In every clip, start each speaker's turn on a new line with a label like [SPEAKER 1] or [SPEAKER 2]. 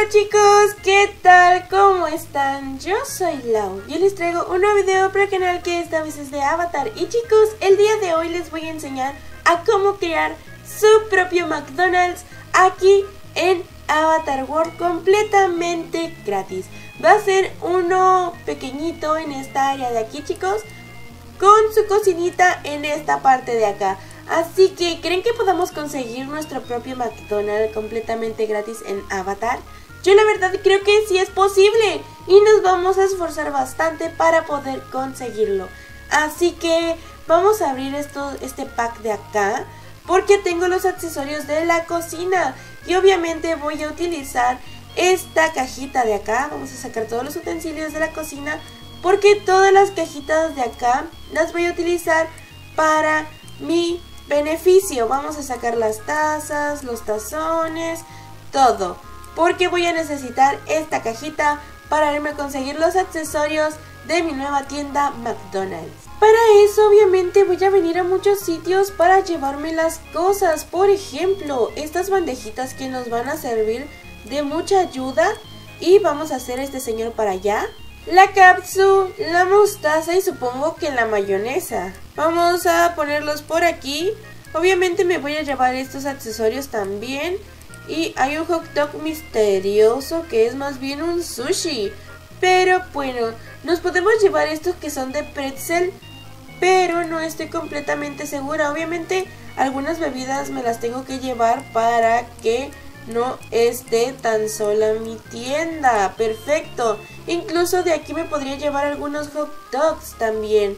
[SPEAKER 1] Hola chicos, ¿qué tal? ¿Cómo están? Yo soy Lau y les traigo un nuevo video para el canal que esta vez es de Avatar. Y chicos, el día de hoy les voy a enseñar a cómo crear su propio McDonald's aquí en Avatar World completamente gratis. Va a ser uno pequeñito en esta área de aquí, chicos, con su cocinita en esta parte de acá. Así que, ¿creen que podamos conseguir nuestro propio McDonald's completamente gratis en Avatar? Yo la verdad creo que sí es posible y nos vamos a esforzar bastante para poder conseguirlo. Así que vamos a abrir este pack de acá porque tengo los accesorios de la cocina y obviamente voy a utilizar esta cajita de acá. Vamos a sacar todos los utensilios de la cocina porque todas las cajitas de acá las voy a utilizar para mi beneficio. Vamos a sacar las tazas, los tazones, todo, porque voy a necesitar esta cajita para irme a conseguir los accesorios de mi nueva tienda McDonald's. Para eso obviamente voy a venir a muchos sitios para llevarme las cosas. Por ejemplo, estas bandejitas que nos van a servir de mucha ayuda. Y vamos a hacer este señor para allá. La cápsula, la mostaza y supongo que la mayonesa. Vamos a ponerlos por aquí. Obviamente me voy a llevar estos accesorios también. Y hay un hot dog misterioso que es más bien un sushi. Pero bueno, nos podemos llevar estos que son de pretzel, pero no estoy completamente segura. Obviamente algunas bebidas me las tengo que llevar para que no esté tan sola mi tienda. Perfecto. Incluso de aquí me podría llevar algunos hot dogs también.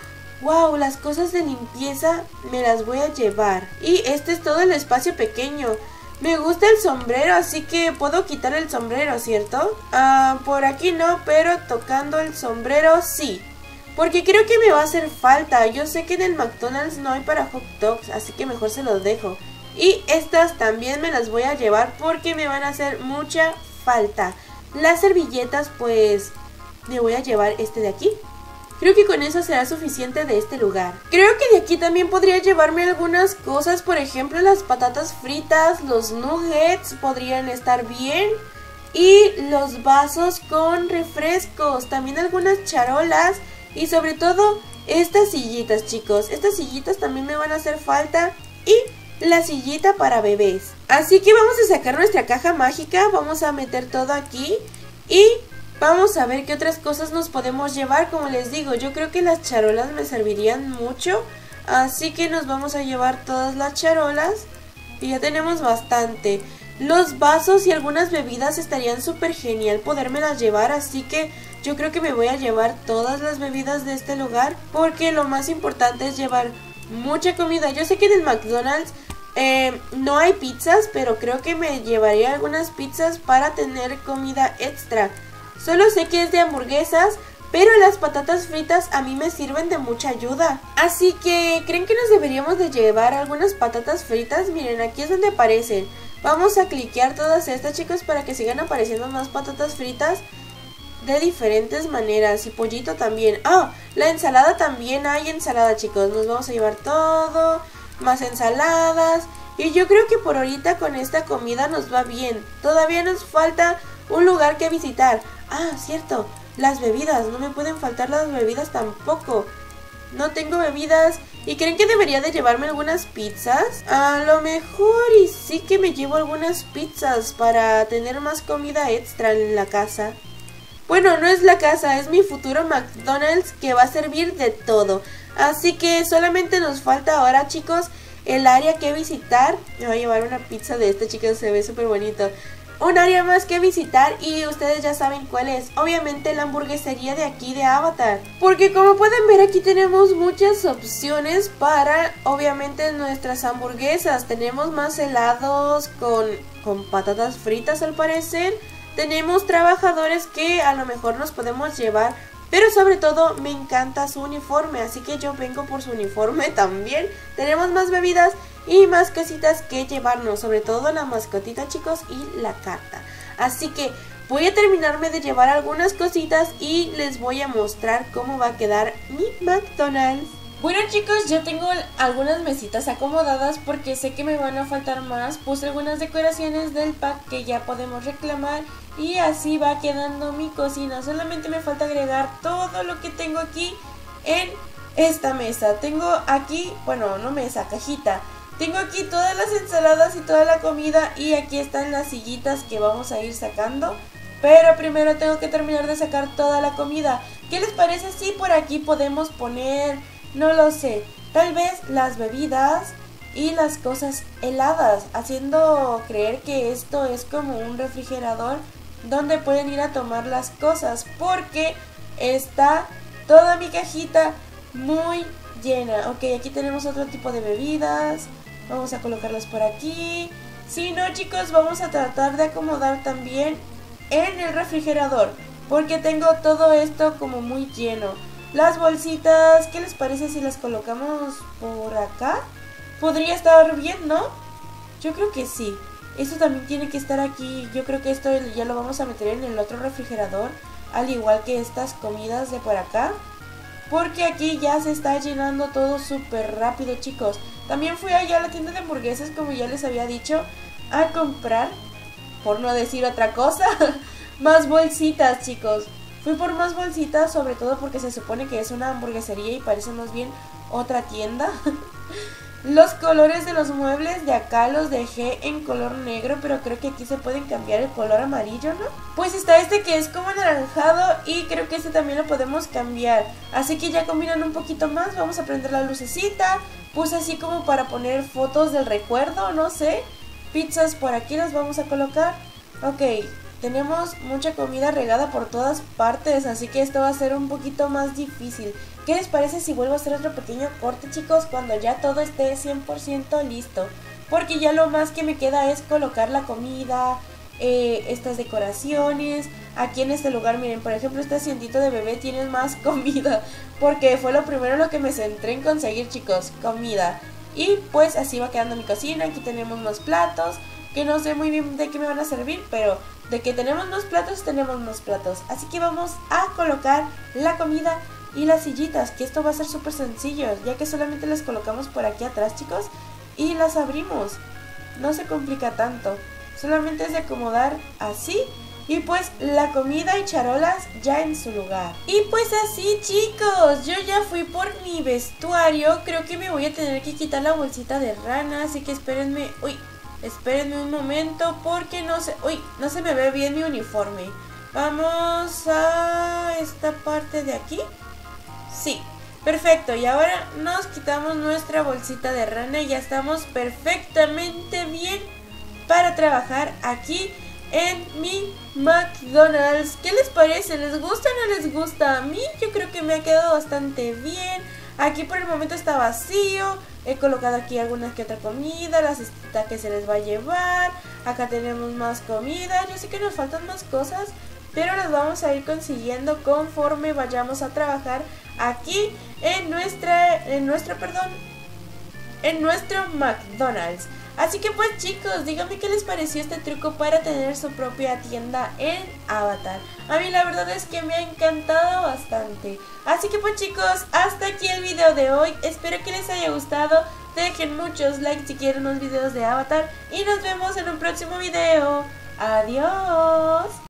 [SPEAKER 1] Wow, las cosas de limpieza me las voy a llevar. Y este es todo el espacio pequeño. Me gusta el sombrero, así que puedo quitar el sombrero, ¿cierto? Por aquí no, pero tocando el sombrero sí. Porque creo que me va a hacer falta. Yo sé que en el McDonald's no hay para hot dogs, así que mejor se los dejo. Y estas también me las voy a llevar porque me van a hacer mucha falta. Las servilletas, pues me voy a llevar este de aquí. Creo que con eso será suficiente de este lugar. Creo que de aquí también podría llevarme algunas cosas. Por ejemplo, las patatas fritas, los nuggets podrían estar bien. Y los vasos con refrescos. También algunas charolas. Y sobre todo estas sillitas, chicos. Estas sillitas también me van a hacer falta. Y la sillita para bebés. Así que vamos a sacar nuestra caja mágica. Vamos a meter todo aquí. Y vamos a ver qué otras cosas nos podemos llevar. Como les digo, yo creo que las charolas me servirían mucho. Así que nos vamos a llevar todas las charolas. Y ya tenemos bastante. Los vasos y algunas bebidas estarían súper genial podérmelas llevar. Así que yo creo que me voy a llevar todas las bebidas de este lugar. Porque lo más importante es llevar mucha comida. Yo sé que en el McDonald's no hay pizzas, pero creo que me llevaría algunas pizzas para tener comida extra. Solo sé que es de hamburguesas, pero las patatas fritas a mí me sirven de mucha ayuda. Así que, ¿creen que nos deberíamos de llevar algunas patatas fritas? Miren, aquí es donde aparecen. Vamos a cliquear todas estas, chicos, para que sigan apareciendo más patatas fritas de diferentes maneras. Y pollito también. La ensalada también hay ensalada, chicos. Nos vamos a llevar todo, más ensaladas. Y yo creo que por ahorita con esta comida nos va bien. Todavía nos falta un lugar que visitar. Cierto, las bebidas. No me pueden faltar las bebidas tampoco. No tengo bebidas. ¿Y creen que debería de llevarme algunas pizzas? A lo mejor y sí que me llevo algunas pizzas para tener más comida extra en la casa. Bueno, no es la casa, es mi futuro McDonald's que va a servir de todo. Así que solamente nos falta ahora, chicos, el área que visitar. Me voy a llevar una pizza de esta, chicos, se ve súper bonito. Un área más que visitar y ustedes ya saben cuál es. Obviamente la hamburguesería de aquí de Avatar. Porque como pueden ver aquí tenemos muchas opciones para obviamente nuestras hamburguesas. Tenemos más helados con patatas fritas al parecer. Tenemos trabajadores que a lo mejor nos podemos llevar. Pero sobre todo me encanta su uniforme, así que yo vengo por su uniforme también. Tenemos más bebidas y más cositas que llevarnos, sobre todo la mascotita, chicos, y la carta. Así que voy a terminarme de llevar algunas cositas y les voy a mostrar cómo va a quedar mi McDonald's. Bueno chicos, ya tengo algunas mesitas acomodadas porque sé que me van a faltar más. Puse algunas decoraciones del pack que ya podemos reclamar y así va quedando mi cocina. Solamente me falta agregar todo lo que tengo aquí en esta mesa. Tengo aquí, bueno, no mesa, cajita. Tengo aquí todas las ensaladas y toda la comida y aquí están las sillitas que vamos a ir sacando. Pero primero tengo que terminar de sacar toda la comida. ¿Qué les parece si por aquí podemos poner, no lo sé, tal vez las bebidas y las cosas heladas, haciendo creer que esto es como un refrigerador donde pueden ir a tomar las cosas, porque está toda mi cajita muy llena? Ok, aquí tenemos otro tipo de bebidas, vamos a colocarlas por aquí. Si no chicos, vamos a tratar de acomodar también en el refrigerador, porque tengo todo esto como muy lleno. Las bolsitas, ¿qué les parece si las colocamos por acá? Podría estar bien, ¿no? Yo creo que sí. Esto también tiene que estar aquí. Yo creo que esto ya lo vamos a meter en el otro refrigerador, al igual que estas comidas de por acá, porque aquí ya se está llenando todo súper rápido chicos. También fui allá a la tienda de hamburguesas, como ya les había dicho, a comprar, por no decir otra cosa, más bolsitas chicos. Fui por más bolsitas, sobre todo porque se supone que es una hamburguesería y parece más bien otra tienda. Los colores de los muebles de acá los dejé en color negro, pero creo que aquí se pueden cambiar el color amarillo, ¿no? Pues está este que es como anaranjado y creo que este también lo podemos cambiar. Así que ya combinan un poquito más, vamos a prender la lucecita. Puse así como para poner fotos del recuerdo, no sé. Pizzas por aquí las vamos a colocar. Ok, tenemos mucha comida regada por todas partes, así que esto va a ser un poquito más difícil. ¿Qué les parece si vuelvo a hacer otro pequeño corte chicos cuando ya todo esté 100% listo? Porque ya lo más que me queda es colocar la comida, estas decoraciones. Aquí en este lugar, miren, por ejemplo, este asientito de bebé tiene más comida, porque fue lo primero en lo que me centré en conseguir chicos, comida. Y pues así va quedando mi cocina. Aquí tenemos más platos, que no sé muy bien de qué me van a servir, pero de que tenemos más platos, tenemos más platos. Así que vamos a colocar la comida y las sillitas, que esto va a ser súper sencillo, ya que solamente las colocamos por aquí atrás chicos y las abrimos. No se complica tanto, solamente es de acomodar así. Y pues la comida y charolas ya en su lugar. Y pues así chicos, yo ya fui por mi vestuario. Creo que me voy a tener que quitar la bolsita de rana, así que espérenme. Uy, espérenme un momento porque no se... Uy, no se me ve bien mi uniforme. Vamos a esta parte de aquí. Sí, perfecto. Y ahora nos quitamos nuestra bolsita de rana y ya estamos perfectamente bien para trabajar aquí en mi McDonald's. ¿Qué les parece? ¿Les gusta o no les gusta? A mí yo creo que me ha quedado bastante bien. Aquí por el momento está vacío. He colocado aquí alguna que otra comida, la cestita que se les va a llevar. Acá tenemos más comida. Yo sé que nos faltan más cosas, pero las vamos a ir consiguiendo conforme vayamos a trabajar aquí en nuestro McDonald's. Así que pues chicos, díganme qué les pareció este truco para tener su propia tienda en Avatar. A mí la verdad es que me ha encantado bastante. Así que pues chicos, hasta aquí el video de hoy. Espero que les haya gustado. Dejen muchos likes si quieren más videos de Avatar. Y nos vemos en un próximo video. Adiós.